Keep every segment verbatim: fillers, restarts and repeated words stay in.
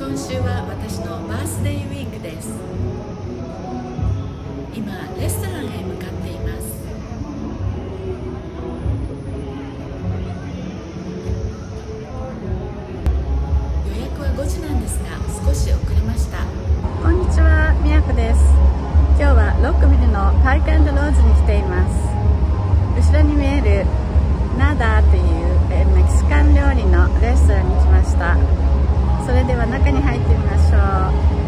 今週は私のバースデーウィークです。今レストランへ向かっています。予約はごじなんですが少し遅れました。 こんにちは、みやこです。今日はロックビルのパーク&ローズに来ています。後ろに見えるナダーというメキシカン料理のレストランに来ました。それでは中に入ってみましょう。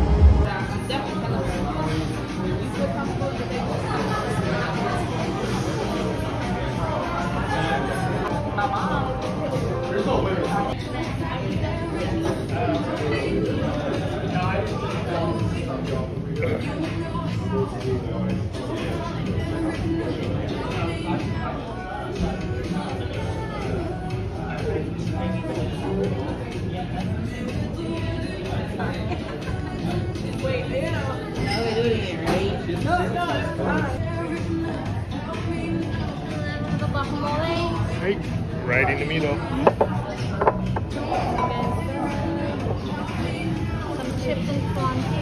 Right, right in the middle. Some chips and flan.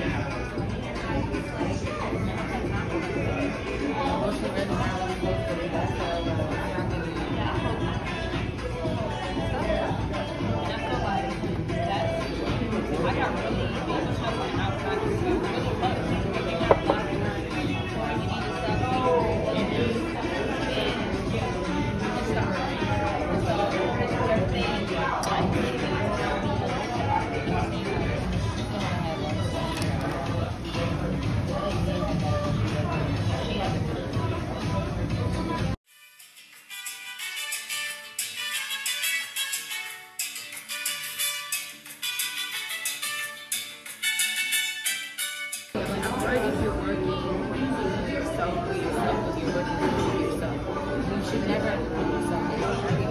If you're working yourself for yourself, if you're working for yourself, you should never have to put yourself in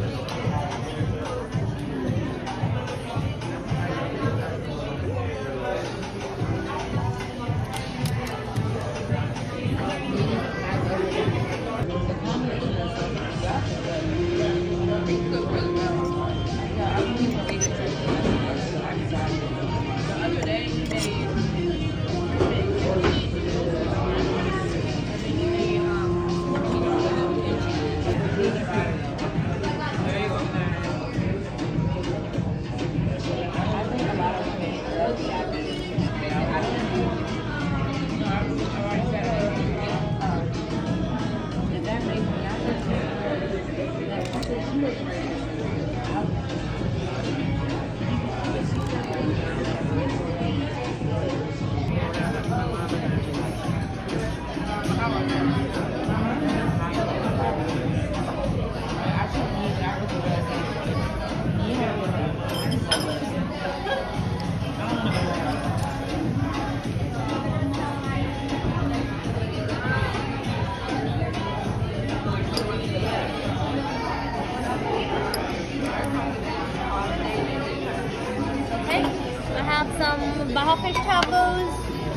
some Baja fish tacos.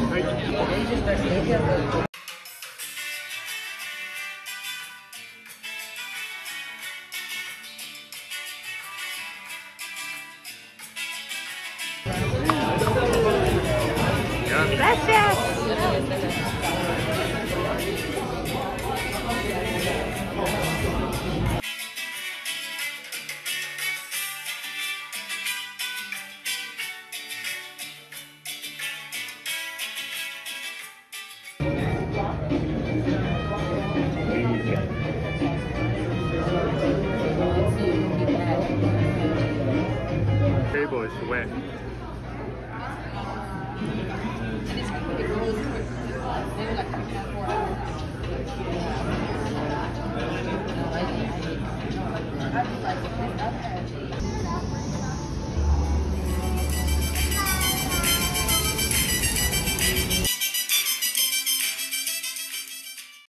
Gracias. Table is wet.